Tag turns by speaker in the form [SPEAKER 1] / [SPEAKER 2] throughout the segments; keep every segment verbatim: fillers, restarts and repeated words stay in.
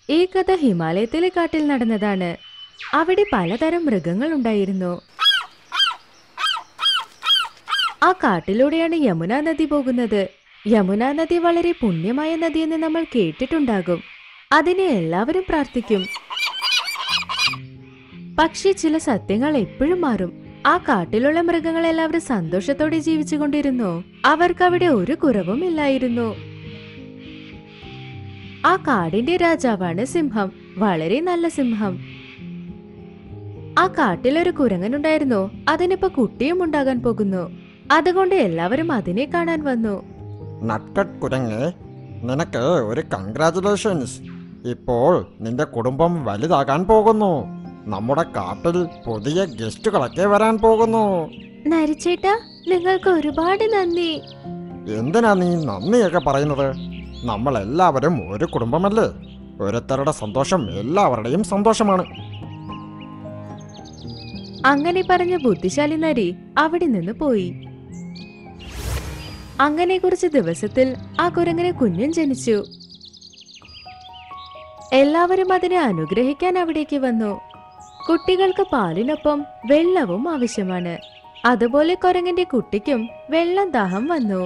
[SPEAKER 1] ഈ കഥ ഹിമാലയത്തിലെ കാട്ടിൽ നടന്നതാണ്. അവിടെ പലതരം മൃഗങ്ങൾ ഉണ്ടായിരുന്നു. ആ കാട്ടിലൂടെയാണ് യമുന നദി പോകുന്നത്. യമുന നദി വളരെ പുണ്യമായ നദിയെന്ന് നമ്മൾ കേട്ടിട്ടുണ്ടാകും. അതിനെ എല്ലാവരും പ്രാർത്ഥിക്കും. പക്ഷേ ചില സത്യങ്ങൾ എപ്പോഴും മാറും. ആ കാട്ടിലുള്ള മൃഗങ്ങൾ എല്ലാവരും സന്തോഷത്തോടെ ജീവിച്ചുകൊണ്ടിരുന്നു. അവർക്ക് അവിടെ ഒരു കുറവും ഇല്ലായിരുന്നു. ആ കാടിന്റെ രാജാവാണ് സിംഹം. വളരെ നല്ല സിംഹം. ആ കാട്ടിലൊരു കുരങ്ങനുണ്ടായിരുന്നു. അതിനിപ്പോ കുട്ടിയും ഉണ്ടാകാൻ പോകുന്നു. അതുകൊണ്ട് എല്ലാവരും അതിനെ കാണാൻ വന്നു.
[SPEAKER 2] നട്ട്കട്ട് കുരങ്ങേ, നിനക്ക് ഒരു കൺഗ്രാറ്റുലേഷൻസ്. ഇപ്പോൾ നിന്റെ കുടുംബം വലുതാകാൻ പോകുന്നു. നമ്മുടെ കാട്ടിൽ പുതിയ ഗസ്റ്റുകളൊക്കെ വരാൻ പോകുന്നു.
[SPEAKER 1] നരിച്ചേട്ടാ, നിങ്ങൾക്ക് ഒരുപാട് നന്ദി.
[SPEAKER 2] എന്തിനാ നീ നന്ദിയൊക്കെ പറയുന്നത്? നമ്മൾ എല്ലാവരും ഒരു കുടുംബമല്ലേ? ഓരോരുത്തരുടെ സന്തോഷം എല്ലാവരുടെയും സന്തോഷമാണ്.
[SPEAKER 1] അങ്ങനെ പറഞ്ഞ ബുദ്ധിശാലി നരി അവിടെ നിന്ന് പോയി. അങ്ങനെ കുറച്ച് ദിവസത്തിൽ ആ കുരങ്ങനെ കുഞ്ഞൻ ജനിച്ചു. എല്ലാവരും അതിനെ അനുഗ്രഹിക്കാൻ അവിടേക്ക് വന്നു. കുട്ടികൾക്ക് പാലിനൊപ്പം വെള്ളവും ആവശ്യമാണ്. അതുപോലെ കുരങ്ങന്റെ കുട്ടിക്കും വെള്ളം ദാഹം വന്നു.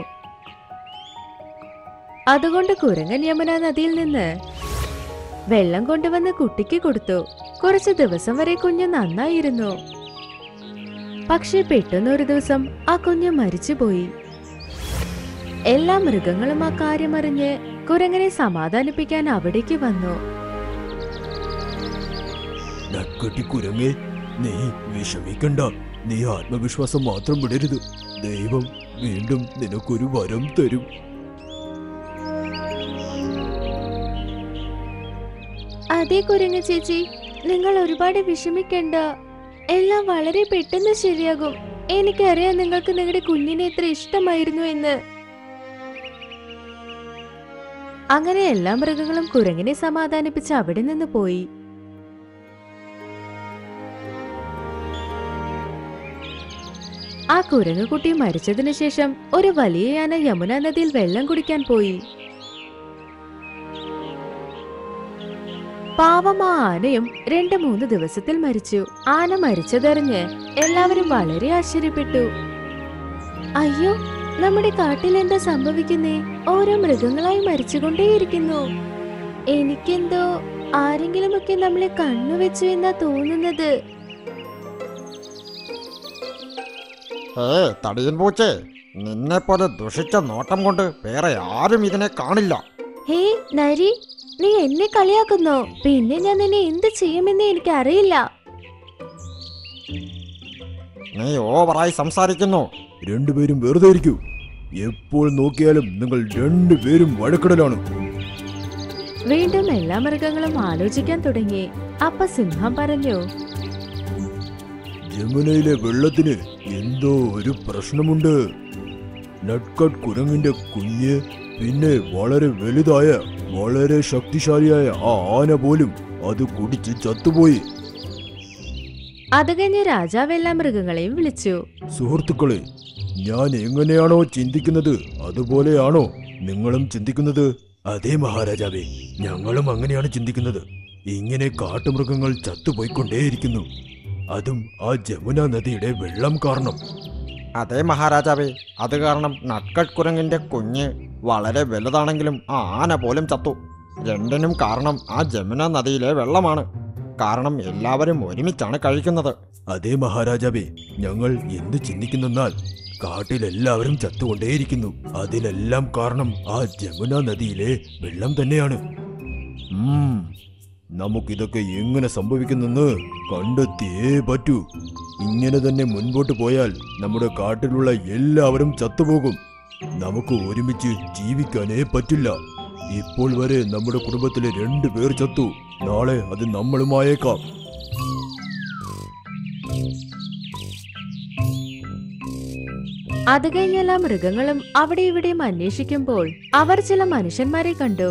[SPEAKER 1] അതുകൊണ്ട് കുരങ്ങൻ യമുന നദിയിൽ നിന്ന് വെള്ളം കൊണ്ടുവന്ന് കുട്ടിക്ക് കൊടുത്തു. കുറച്ചു ദിവസം വരെ കുഞ്ഞ് നന്നായിരുന്നു. പക്ഷെ പെട്ടെന്ന് ഒരു ദിവസം ആ കുഞ്ഞ് മരിച്ചുപോയി. എല്ലാ മൃഗങ്ങളും ആ കാര്യം അറിഞ്ഞ് കുരങ്ങനെ സമാധാനിപ്പിക്കാൻ അവിടേക്ക് വന്നു.
[SPEAKER 3] നട്ട്കട്ടി കുരങ്ങേ, നീ വിഷമിക്കണ്ട. നീ ആത്മവിശ്വാസം മാത്രം വിടരുത്. ദൈവം വീണ്ടും നിനക്കൊരു വരം തരും.
[SPEAKER 1] അതേ കുരങ്ങ ചേച്ചി, നിങ്ങൾ ഒരുപാട് വിഷമിക്കണ്ട. എല്ലാം വളരെ പെട്ടെന്ന് ശരിയാകും. എനിക്കറിയാം നിങ്ങൾക്ക് നിങ്ങളുടെ കുഞ്ഞിനെ എത്ര ഇഷ്ടമായിരുന്നു എന്ന്. അങ്ങനെ എല്ലാ മൃഗങ്ങളും കുരങ്ങിനെ സമാധാനിപ്പിച്ച് അവിടെ നിന്ന് പോയി. ആ കുരങ്ങുകുട്ടി മരിച്ചതിനു ശേഷം ഒരു വലിയ ആന യമുന നദിയിൽ വെള്ളം കുടിക്കാൻ പോയി. പാവം ആ ആനയും രണ്ടു മൂന്ന് ദിവസത്തിൽ മരിച്ചു. ആന മരിച്ചതറിഞ്ഞ് എല്ലാവരും വളരെ ആശ്ചര്യപ്പെട്ടു. അയ്യോ, നമ്മുടെ കാട്ടിൽ എന്താ സംഭവിക്കുന്നേ? ഓരോ മൃഗങ്ങളായി മരിച്ചുകൊണ്ടേയിരിക്കുന്നു. എനിക്കെന്തോ ആരെങ്കിലുമൊക്കെ നമ്മളെ കണ്ണുവെച്ചു എന്നാ തോന്നുന്നത്.
[SPEAKER 2] ഏ തടിയൻ പൂച്ചേ, നിന്നെ പോലെ ദുഷിച്ച നോട്ടം കൊണ്ട് വേറെ ആരും ഇതിനെ കാണില്ല.
[SPEAKER 1] ഹേ നരി, നീ എന്നെ കളിയാക്കുന്നോ? പിന്നെ ഞാൻ നിന്നെ എന്ത് ചെയ്യുമെന്ന് എനിക്ക് അറിയില്ല.
[SPEAKER 2] നീ ഓവറായി സംസാരിക്കുന്നു.
[SPEAKER 3] രണ്ടുപേരും വെറുതെ ഇരിക്കൂ. എപ്പോൾ നോക്കിയാലും നിങ്ങൾ രണ്ടുപേരും വഴക്കിടലാണ്.
[SPEAKER 1] വീണ്ടും എല്ലാ മൃഗങ്ങളും ആലോചിക്കാൻ തുടങ്ങി. അപ്പ സിംഹം പറഞ്ഞു,
[SPEAKER 3] യമുനയിലെ വെള്ളത്തിന് എന്തോ ഒരു പ്രശ്നമുണ്ട്. നട്ട്കട്ട് കുരങ്ങിന്റെ കുഞ്ഞ്, പിന്നെ വളരെ വലുതായ വളരെ ശക്തിശാലിയായ ആ ആന പോലും അത് കുടിച്ച് ചത്തുപോയി.
[SPEAKER 1] അത് കഴിഞ്ഞ് രാജാവ് എല്ലാ മൃഗങ്ങളെയും വിളിച്ചു.
[SPEAKER 3] സുഹൃത്തുക്കളെ, ഞാൻ എങ്ങനെയാണോ ചിന്തിക്കുന്നത് അതുപോലെയാണോ നിങ്ങളും ചിന്തിക്കുന്നത്? അതേ മഹാരാജാവേ, ഞങ്ങളും അങ്ങനെയാണ് ചിന്തിക്കുന്നത്. ഇങ്ങനെ കാട്ടുമൃഗങ്ങൾ ചത്തുപോയിക്കൊണ്ടേയിരിക്കുന്നു. അതും ആ ജമുന നദിയുടെ വെള്ളം കാരണം.
[SPEAKER 2] അതേ മഹാരാജാവേ, അത് കാരണം നട്ട്കട്ട് കുരങ്ങിന്റെ കുഞ്ഞ് വളരെ വലുതാണെങ്കിലും ആ ആന പോലും ചത്തു. രണ്ടിനും കാരണം ആ ജമുന നദിയിലെ വെള്ളമാണ്. കാരണം എല്ലാവരും ഒരുമിച്ചാണ് കഴിക്കുന്നത്.
[SPEAKER 3] അതേ മഹാരാജാവേ, ഞങ്ങൾ എന്ത് ചിന്തിക്കുന്നെന്നാൽ കാട്ടിലെല്ലാവരും ചത്തുകൊണ്ടേയിരിക്കുന്നു. അതിനെല്ലാം കാരണം ആ ജമുന നദിയിലെ വെള്ളം തന്നെയാണ്. ഉം നമുക്കിതൊക്കെ എങ്ങനെ സംഭവിക്കുന്നെന്ന് കണ്ടെത്തിയേ പറ്റൂ. ഇങ്ങനെ തന്നെ മുൻപോട്ട് പോയാൽ നമ്മുടെ കാട്ടിലുള്ള എല്ലാവരും ചത്തുപോകും. നമുക്ക് ഒരുമിച്ച് ജീവിക്കാനേ പറ്റില്ല. ഇപ്പോൾ വരെ നമ്മുടെ കുടുംബത്തിലെ രണ്ടു പേർ ചത്തു. നാളെ അത് നമ്മളുമായേക്കാം.
[SPEAKER 1] അത് കഴിഞ്ഞ എല്ലാ മൃഗങ്ങളും അവിടെ ഇവിടെയും അന്വേഷിക്കുമ്പോൾ അവർ ചില മനുഷ്യന്മാരെ കണ്ടു.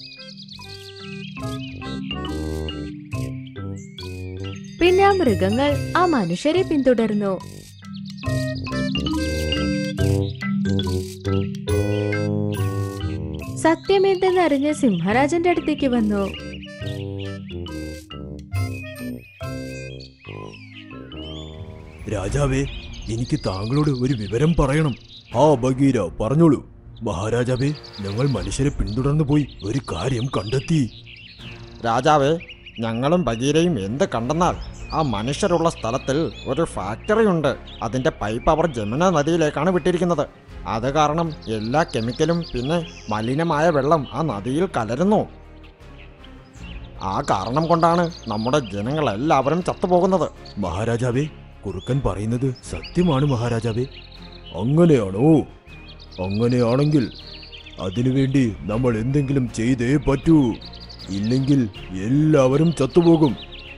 [SPEAKER 1] പിന്നെ ആ മൃഗങ്ങൾ ആ മനുഷ്യരെ പിന്തുടർന്നു. സത്യമെന്തെന്നറിഞ്ഞ് സിംഹരാജന്റെ അടുത്തേക്ക് വന്നു.
[SPEAKER 3] രാജാവേ, എനിക്ക് താങ്കളോട് ഒരു വിവരം പറയണം. ആ ബഗീര, പറഞ്ഞോളൂ. മഹാരാജാവേ, ഞങ്ങൾ മനുഷ്യരെ പിന്തുടർന്നു പോയി ഒരു കാര്യം കണ്ടെത്തി.
[SPEAKER 2] രാജാവേ, ഞങ്ങളും ബഗീരയും എന്ത് കണ്ടെന്നാൽ ആ മനുഷ്യരുള്ള സ്ഥലത്തിൽ ഒരു ഫാക്ടറി ഉണ്ട്. അതിൻ്റെ പൈപ്പ് അവർ ജമുന നദിയിലേക്കാണ് വിട്ടിരിക്കുന്നത്. അത് കാരണം എല്ലാ കെമിക്കലും പിന്നെ മലിനമായ വെള്ളം ആ നദിയിൽ കലരുന്നു. ആ കാരണം കൊണ്ടാണ് നമ്മുടെ ജനങ്ങളെല്ലാവരും ചത്തുപോകുന്നത്.
[SPEAKER 3] മഹാരാജാവേ, കുറുക്കൻ പറയുന്നത് സത്യമാണ് മഹാരാജാവേ. അങ്ങനെയാണോ? അങ്ങനെയാണെങ്കിൽ അതിനുവേണ്ടി നമ്മൾ എന്തെങ്കിലും ചെയ്തേ പറ്റൂ. ഇല്ലെങ്കിൽ എല്ലാവരും ചത്തുപോകും.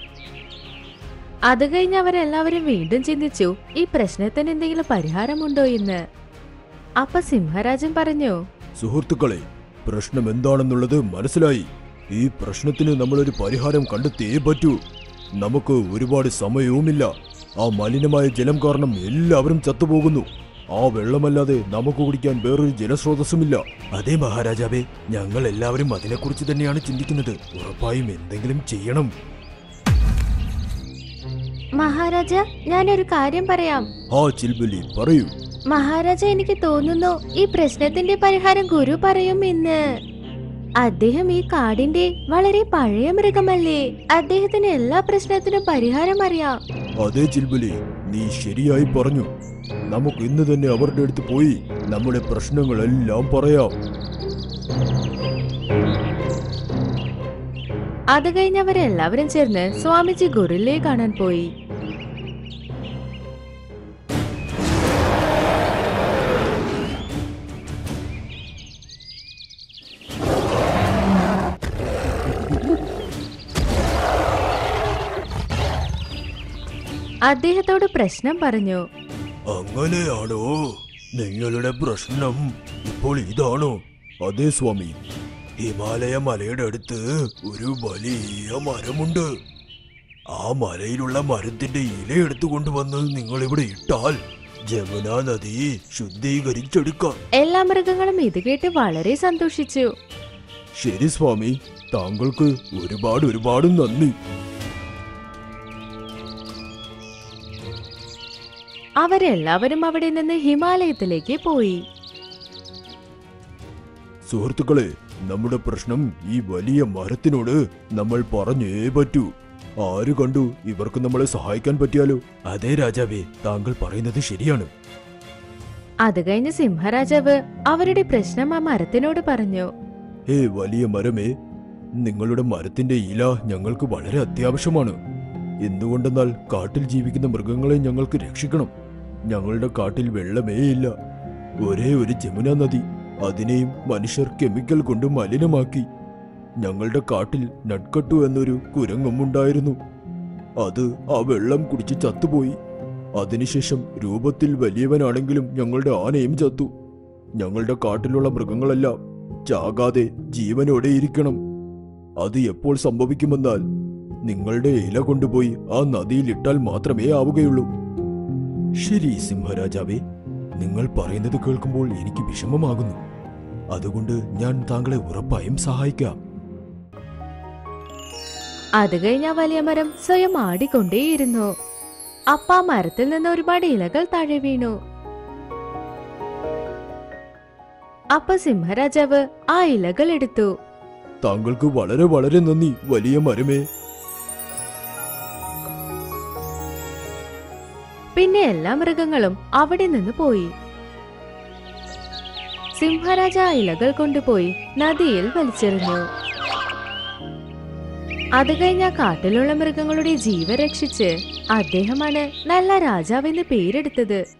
[SPEAKER 1] അത് കഴിഞ്ഞ് അവരെല്ലാവരും വീണ്ടും ചിന്തിച്ചു ഈ പ്രശ്നത്തിന് എന്തെങ്കിലും പരിഹാരമുണ്ടോ എന്ന്. അപ്പൊ സിംഹരാജൻ പറഞ്ഞു,
[SPEAKER 3] സുഹൃത്തുക്കളെ, പ്രശ്നം എന്താണെന്നുള്ളത് മനസ്സിലായി. ഈ പ്രശ്നത്തിന് നമ്മളൊരു പരിഹാരം കണ്ടെത്തിയേ പറ്റൂ. നമുക്ക് ഒരുപാട് സമയവുമില്ല. ആ മലിനമായ ജലം കാരണം എല്ലാവരും ചത്തുപോകുന്നു. ആ വെള്ളമല്ലാതെ നമുക്ക് കുടിക്കാൻ വേറൊരു ജലസ്രോതസ്സുമില്ല. അതേ മഹാരാജാവേ, ഞങ്ങൾ എല്ലാവരും അതിനെക്കുറിച്ച് തന്നെയാണ് ചിന്തിക്കുന്നത്. ഉറപ്പായും എന്തെങ്കിലും ചെയ്യണം.
[SPEAKER 1] മഹാരാജ, ഞാനൊരു കാര്യം പറയാം.
[SPEAKER 3] ആ ചിൽബലി, പറയൂ.
[SPEAKER 1] മഹാരാജ, എനിക്ക് തോന്നുന്നു ഈ പ്രശ്നത്തിന്റെ പരിഹാരം ഗുരു പറയും എന്ന്. അദ്ദേഹം ഈ കാടിന്റെ വളരെ പഴയ മൃഗമല്ലേ? അദ്ദേഹത്തിന് എല്ലാ പ്രശ്നത്തിനും പരിഹാരം അറിയാം.
[SPEAKER 3] അതേ ചിൽബലി, നീ ശരിയായി പറഞ്ഞു. നമുക്ക് ഇന്ന് തന്നെ അവരുടെ അടുത്ത് പോയി നമ്മുടെ പ്രശ്നങ്ങളെല്ലാം പറയാം.
[SPEAKER 1] അത് കഴിഞ്ഞ് അവരെല്ലാവരും ചേർന്ന് സ്വാമിജി ഗൊറില്ലയെ കാണാൻ പോയി. അദ്ദേഹത്തോട് പ്രശ്നം പറഞ്ഞു.
[SPEAKER 3] അങ്ങനെയാണോ? നിങ്ങളുടെ പ്രശ്നം ഇപ്പോൾ ഇതാണോ? അതെ സ്വാമി. ഹിമാലയ മലയുടെ അടുത്ത് ഒരു വലിയ മരമുണ്ട്. ആ മലയിലുള്ള മരത്തിന്റെ ഇല എടുത്തുകൊണ്ടുവന്ന് നിങ്ങൾ ഇവിടെ ഇട്ടാൽ ജമുന നദി ശുദ്ധീകരിച്ചെടുക്കാം.
[SPEAKER 1] എല്ലാ മൃഗങ്ങളും ഇത് കേട്ട് വളരെ സന്തോഷിച്ചു.
[SPEAKER 3] ശരി സ്വാമി, താങ്കൾക്ക് ഒരുപാട് ഒരുപാട് നന്ദി.
[SPEAKER 1] അവരെല്ലാവരും അവിടെ നിന്ന് ഹിമാലയത്തിലേക്ക് പോയി.
[SPEAKER 3] സുഹൃത്തുക്കളെ, നമ്മുടെ പ്രശ്നം ഈ വലിയ മരത്തിനോട് നമ്മൾ പറഞ്ഞേ പറ്റൂ. ആര് കണ്ടു? ഇവർക്ക് നമ്മളെ സഹായിക്കാൻ പറ്റിയാലോ? അതേ രാജാവേ, താങ്കൾ പറയുന്നത് ശരിയാണ്.
[SPEAKER 1] അത് കഴിഞ്ഞ് സിംഹരാജാവ് അവരുടെ പ്രശ്നം ആ മരത്തിനോട് പറഞ്ഞു.
[SPEAKER 3] ഹേ വലിയ മരമേ, നിങ്ങളുടെ മരത്തിന്റെ ഇല ഞങ്ങൾക്ക് വളരെ അത്യാവശ്യമാണ്. എന്തുകൊണ്ടെന്നാൽ കാട്ടിൽ ജീവിക്കുന്ന മൃഗങ്ങളെ ഞങ്ങൾക്ക് രക്ഷിക്കണം. ഞങ്ങളുടെ കാട്ടിൽ വെള്ളമേ ഇല്ല. ഒരേ ഒരു ജമുന നദി, അതിനെയും മനുഷ്യർ കെമിക്കൽ കൊണ്ട് മലിനമാക്കി. ഞങ്ങളുടെ കാട്ടിൽ നട്കട്ടു എന്നൊരു കുരങ്ങുമുണ്ടായിരുന്നു. അത് ആ വെള്ളം കുടിച്ച് ചത്തുപോയി. അതിനുശേഷം രൂപത്തിൽ വലിയവനാണെങ്കിലും ഞങ്ങളുടെ ആനയും ചത്തു. ഞങ്ങളുടെ കാട്ടിലുള്ള മൃഗങ്ങളെല്ലാം ചാകാതെ ജീവനോടെ ഇരിക്കണം. അത് എപ്പോൾ സംഭവിക്കുമെന്നാൽ നിങ്ങളുടെ ഇല കൊണ്ടുപോയി ആ നദിയിൽ ഇട്ടാൽ മാത്രമേ ആവുകയുള്ളൂ. ശരി സിംഹരാജാവേ, നിങ്ങൾ പറയുന്നത് കേൾക്കുമ്പോൾ എനിക്ക് വിഷമമാകുന്നു. അതുകൊണ്ട് ഞാൻ താങ്കളെ ഉറപ്പായും സഹായിക്കാം.
[SPEAKER 1] അത് കഴിഞ്ഞ വലിയ മരം സ്വയം ആടിക്കൊണ്ടേയിരുന്നു. അപ്പ ആ മരത്തിൽ നിന്ന് ഒരുപാട് ഇലകൾ താഴെ വീണു. അപ്പ സിംഹരാജാവ് ആ ഇലകൾ എടുത്തു.
[SPEAKER 3] താങ്കൾക്ക് വളരെ വളരെ നന്ദി വലിയ മരമേ.
[SPEAKER 1] പിന്നെ എല്ലാ മൃഗങ്ങളും അവിടെ നിന്ന് പോയി. സിംഹരാജ ആ ഇലകൾ കൊണ്ടുപോയി നദിയിൽ വലിച്ചെറിഞ്ഞു. അത് കഴിഞ്ഞ കാട്ടിലുള്ള മൃഗങ്ങളുടെ ജീവൻ രക്ഷിച്ച് അദ്ദേഹമാണ് നല്ല രാജാവെന്ന് പേരെടുത്തത്.